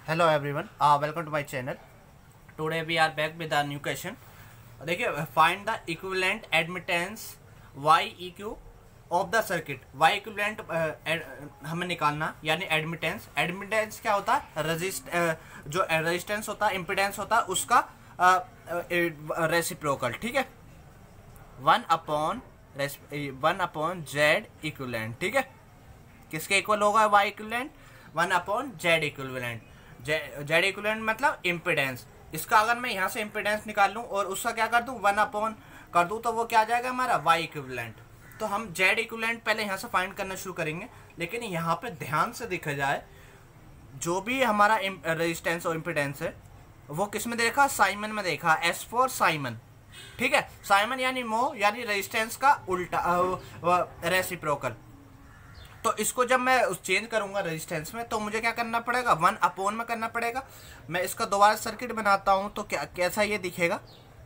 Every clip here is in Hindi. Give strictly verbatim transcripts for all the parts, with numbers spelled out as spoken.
Hello everyone, welcome to my channel. Today we are back with a new question. देखिए, find the equivalent admittance Y E Q of the circuit. Y equivalent हमें निकालना, यानी एडमिटेंस। एडमिटेंस क्या होता है? रजिस्ट uh, जो रेजिस्टेंस होता है, इम्पिडेंस होता है, उसका रेसिप्रोकल। uh, uh, ठीक है, one upon one upon Z equivalent. ठीक है, किसके इक्वल होगा Y equivalent? One upon Z equivalent. Z equivalent मतलब इम्पिडेंस। इसका अगर मैं यहाँ से इम्पिडेंस निकाल लूँ और उसका क्या कर दूँ, वन अपॉन कर दूँ, तो वो क्या आ जाएगा हमारा वाई इक्विवेलेंट। तो हम जेड इक्विवेलेंट पहले यहाँ से फाइंड करना शुरू करेंगे, लेकिन यहाँ पे ध्यान से देखा जाए, जो भी हमारा रेजिस्टेंस और इम्पिडेंस है वो किस में देखा? साइमन में देखा। S for siemens. ठीक है, साइमन यानी मो, यानी रेजिस्टेंस का उल्टा, रेसिप्रोकल। तो इसको जब मैं चेंज करूंगा रेजिस्टेंस में, तो मुझे क्या करना पड़ेगा? वन अपोन में करना पड़ेगा। मैं इसका दोबारा सर्किट बनाता हूं, तो क्या कैसा ये दिखेगा?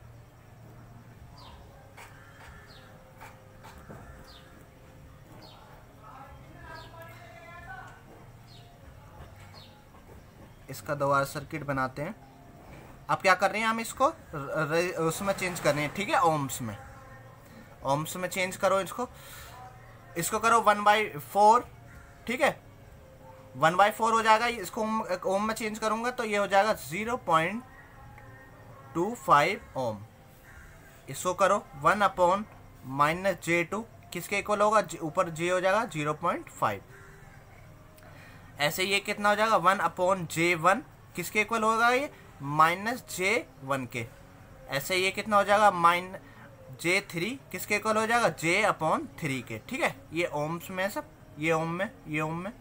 इसका दोबारा सर्किट बनाते हैं। अब क्या कर रहे हैं हम? इसको उसमें चेंज कर रहे हैं। ठीक है, ओम्स में। ओम्स में चेंज करो इसको इसको करो वन बाई फोर। ठीक है, वन बाई फोर हो जाएगा। इसको ओम, ओम में चेंज करूंगा तो ये हो जाएगा zero point two five ohm. इसको करो one upon minus J two, किसके इक्वल होगा? ऊपर जे हो जाएगा जीरो पॉइंट फाइव। ऐसे ये कितना हो जाएगा? वन अपॉन जे वन, किसके इक्वल होगा? ये माइनस जे वन के। ऐसे ये कितना हो जाएगा? माइन जे थ्री, किसके इक्वल हो जाएगा? जे अपॉन थ्री के। ठीक है, ये ओम्स में सब, ये ओम में, ये ओम में।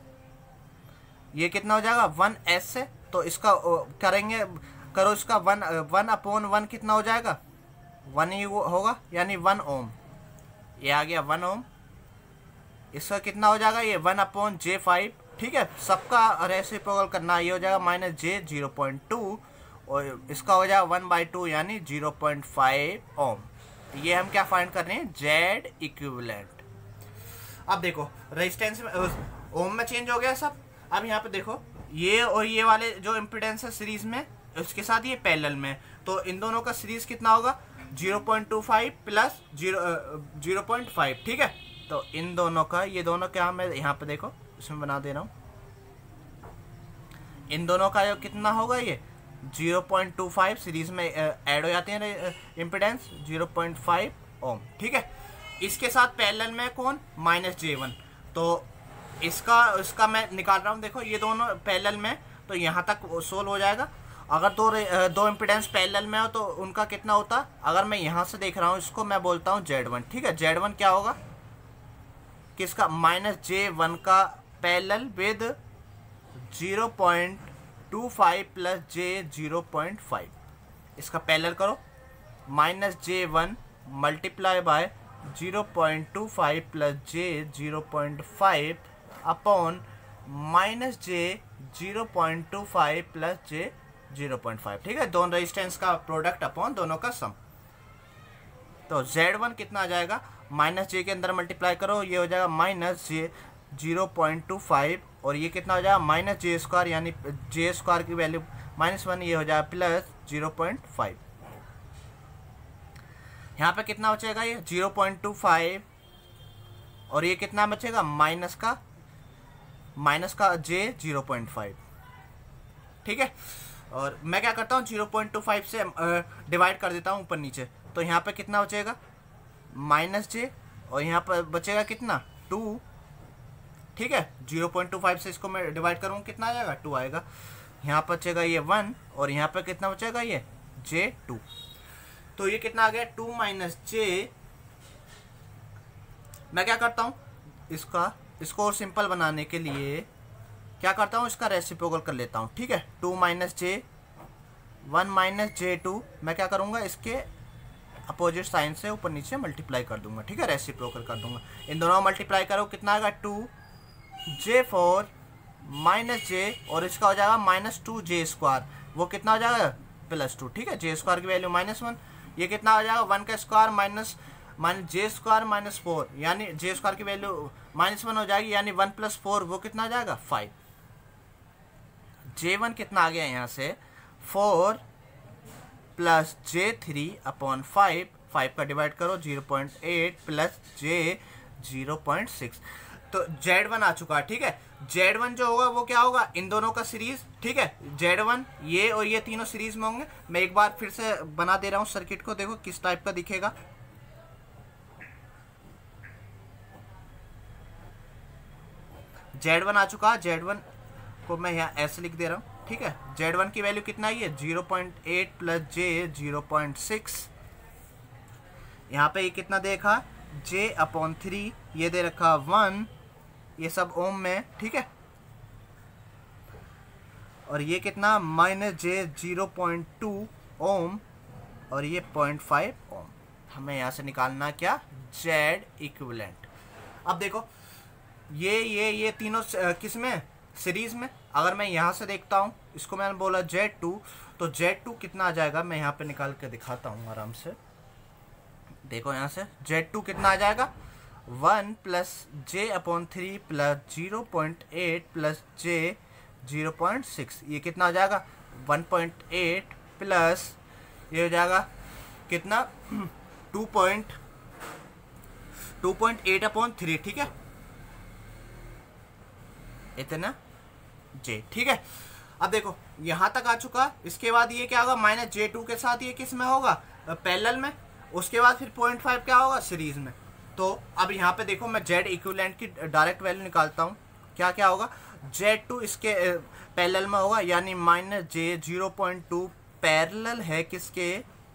ये कितना हो जाएगा? वन एस से। तो इसका करेंगे, करो इसका वन वन अपॉन वन कितना हो जाएगा? वन ही होगा, यानी वन ओम। ये आ गया वन ओम। इसका कितना हो जाएगा? ये वन अपॉन जे फाइव। ठीक है, सबका रेसिप्रोकल करना। ये हो जाएगा minus J zero point two, और इसका हो जाएगा वन बाई टू, यानी जीरो पॉइंट फाइव ओम। ये हम क्या फाइंड कर रहे हैं? Z equivalent. अब देखो, रेजिस्टेंस में ओम में चेंज हो गया सब। अब यहाँ पे देखो, ये और ये वाले जो इम्पिडेंस है सीरीज में, उसके साथ ये पैरेलल में, तो इन दोनों का सीरीज कितना होगा? Zero point two five plus zero zero point five. ठीक है, तो इन दोनों का, ये दोनों क्या, मैं यहाँ पे देखो इसमें बना दे रहा हूँ। इन दोनों का कितना होगा? ये zero point two five series में ऐड हो जाते हैं impedance, zero point five ohm. ठीक है, इसके साथ पैरेलल में कौन? Minus J one. तो इसका इसका मैं निकाल रहा हूँ। देखो, ये दोनों पैरेलल में, तो यहाँ तक सोल्व हो जाएगा। अगर दो दो इम्पिडेंस पैरेलल में हो तो उनका कितना होता? अगर मैं यहाँ से देख रहा हूँ, इसको मैं बोलता हूँ जेड वन। ठीक है, जेड वन क्या होगा? किसका? माइनस जे वन का parallel with zero point two five plus J zero point five. इसका पैरेलल करो, minus J one multiply by zero point two five plus J zero point five upon minus J zero point two five plus J zero point five. ठीक है, दोनों रेजिस्टेंस का प्रोडक्ट अपॉन दोनों का सम। तो जेड वन कितना आ जाएगा? माइनस जे के अंदर मल्टीप्लाई करो, ये हो जाएगा minus J zero point two five, और ये कितना हो जाएगा? माइनस जे स्क्वायर, यानी जे स्क्वायर की वैल्यू माइनस वन, ये हो जाएगा प्लस जीरो पॉइंट फाइव। यहाँ पे कितना बचेगा? ये जीरो पॉइंट टू फाइव, और ये कितना बचेगा? माइनस का माइनस का जे जीरो पॉइंट फाइव। ठीक है, और मैं क्या करता हूँ? जीरो पॉइंट टू फाइव से डिवाइड कर देता हूँ ऊपर नीचे। तो यहाँ पे कितना बचेगा? माइनस जे, और यहाँ पर बचेगा कितना? टू। ठीक है, जीरो पॉइंट टू फाइव से इसको मैं डिवाइड करूँ, कितना आ जाएगा? टू आएगा। यहाँ पर बचेगा ये वन, और यहाँ पर कितना बचेगा? ये जे टू। तो ये कितना आ गया? Two minus J. मैं क्या करता हूँ? इसका इसको और सिंपल बनाने के लिए क्या करता हूँ? इसका रेसिप्रोकल कर लेता हूँ। ठीक है, two minus J, one minus J two. मैं क्या करूँगा? इसके अपोजिट साइन से ऊपर नीचे मल्टीप्लाई कर दूंगा। ठीक है, रेसिप्रोकल कर दूंगा। इन दोनों मल्टीप्लाई करो, कितना आएगा? Two J four minus J, और इसका हो जाएगा माइनस टू जे स्क्वायर, वो कितना हो जाएगा? Plus two. ठीक है, जे स्क्वायर की वैल्यू माइनस वन, ये कितना हो जाएगा? वन का square minus minus J square minus four, यानी जे स्क्वायर की वैल्यू माइनस वन हो जाएगी, यानी वन प्लस फोर वो कितना आ जाएगा? फाइव। जे वन कितना आ गया यहाँ से, four plus J three upon five, five का डिवाइड करो, zero point eight plus J zero point six. तो जेड वन आ चुका है, ठीक है। जेड वन जो होगा वो क्या होगा, इन दोनों का सीरीज, ठीक है। जेड वन ये और ये तीनों सीरीज में होंगे। मैं एक बार फिर से बना दे रहा हूँ सर्किट को, देखो किस टाइप का दिखेगा। जेड वन आ चुका है, जेड वन को मैं यहाँ ऐसे लिख दे रहा हूँ, ठीक है। जेड वन की वैल्यू कितना आई है, zero point eight plus J zero point six. यहाँ पे ये कितना देखा, जे अपॉन थ्री, ये दे रखा वन, ये सब ओम में, ठीक है। और ये कितना, minus J zero point two ohm, और ये पॉइंट फाइव ओम। हमें यहाँ से निकालना क्या, जेड इक्विवेलेंट। अब देखो ये ये ये तीनों किस में, सीरीज में। अगर मैं यहाँ से देखता हूँ, इसको मैंने बोला जेड टू, तो जेड टू कितना आ जाएगा, मैं यहाँ पे निकाल के दिखाता हूँ आराम से। देखो यहाँ से जेड टू कितना आ जाएगा, one plus J upon three plus zero point eight plus J zero point six. ये कितना आ जाएगा, वन पॉइंट एट प्लस ये हो जाएगा कितना, two point two point eight upon three, ठीक है, इतना जे, ठीक है। अब देखो यहाँ तक आ चुका। इसके बाद ये क्या होगा, माइनस जे टू के साथ ये किस में होगा, पैरेलल में। उसके बाद फिर पॉइंट फाइव क्या होगा, सीरीज में। तो अब यहाँ पे देखो मैं जेड इक्विवेलेंट की डायरेक्ट वैल्यू निकालता हूँ। क्या क्या होगा, जेड टू इसके पैरेलल में होगा, यानी minus J zero point two parallel है किसके,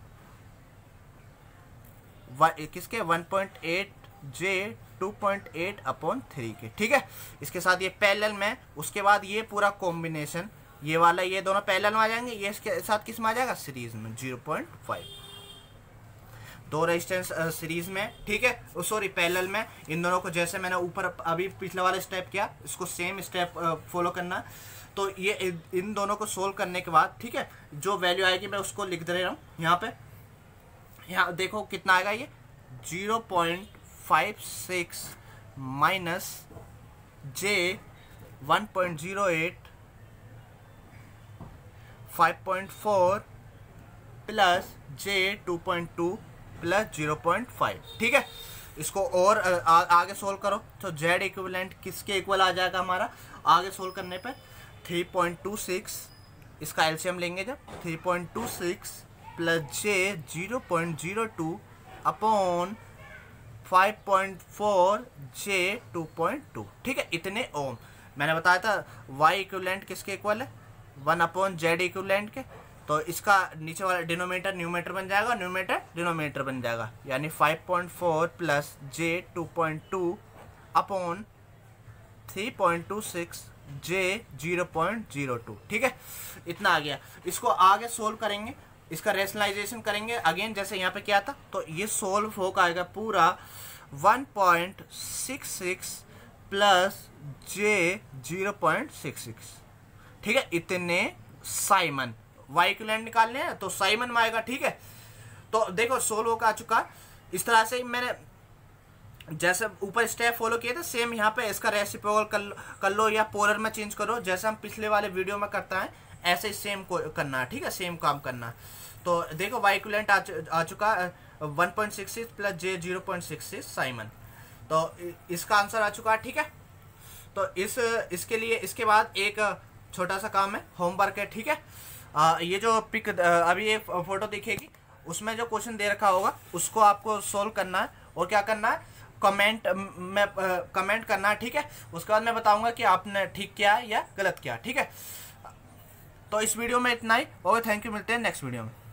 किसके one point eight J two point eight upon three के, ठीक है। इसके साथ ये पैरेलल में। उसके बाद ये पूरा कॉम्बिनेशन, ये वाला, ये दोनों पैरेलल में आ जाएंगे, ये इसके साथ किस में आ जाएगा, सीरीज में, जीरो पॉइंट फाइव। दो रेजिस्टेंस सीरीज में, ठीक है, सॉरी पैरेलल में। इन दोनों को जैसे मैंने ऊपर अभी पिछले वाला स्टेप किया, इसको सेम स्टेप फॉलो करना। तो ये इन दोनों को सोल्व करने के बाद, ठीक है, जो वैल्यू आएगी मैं उसको लिख दे रहा हूँ यहाँ पे। यहाँ देखो कितना आएगा, ये zero point five six minus J one point zero eight, five point four plus J two point two plus zero point five, ठीक है। इसको और आ, आगे सोल्व करो तो जेड इक्विवेलेंट किसके इक्वल आ जाएगा हमारा, आगे सोल्व करने पे थ्री पॉइंट टू सिक्स, इसका एलसीएम लेंगे जब, three point two six plus J zero point zero two upon five point four J two point two, ठीक है। इतने ओम। मैंने बताया था वाई इक्विवेलेंट किसके इक्वल है, वन अपॉन जेड इक्विवेलेंट के। तो इसका नीचे वाला डिनोमिनेटर न्यूमरेटर बन जाएगा, न्यूमरेटर डिनोमिनेटर बन जाएगा, यानी five point four plus J two point two upon three point two six J zero point zero two, ठीक है। इतना आ गया। इसको आगे सोल्व करेंगे, इसका रेशनलाइजेशन करेंगे अगेन जैसे यहाँ पे किया था। तो ये सोल्व होकर आएगा पूरा one point six six plus J zero point six six, ठीक है। इतने साइमन वाई इक्विवेलेंट निकालने हैं तो साइमन में आएगा, ठीक है। तो देखो सोल्व होकर आ चुका। इस तरह से मैंने जैसे ऊपर स्टेप फॉलो किए थे, सेम यहाँ पे इसका रेसिप्रोकल कर, कर लो या पोलर में चेंज करो, जैसे हम पिछले वाले वीडियो में करता है ऐसे ही सेम को करना है, ठीक है, सेम काम करना है। तो देखो वाई इक्विवेलेंट आ, आ चुका one point six six plus J zero point six six siemens. तो इसका आंसर आ चुका है, ठीक है। तो इस इसके लिए इसके बाद एक छोटा सा काम है, होमवर्क है, ठीक है। आ, ये जो पिक अभी ये फोटो दिखेगी, उसमें जो क्वेश्चन दे रखा होगा उसको आपको सोल्व करना है। और क्या करना है, कमेंट में कमेंट करना है, ठीक है। उसके बाद मैं बताऊंगा कि आपने ठीक किया या गलत किया, ठीक है। तो इस वीडियो में इतना ही। ओके, थैंक यू, मिलते हैं नेक्स्ट वीडियो में।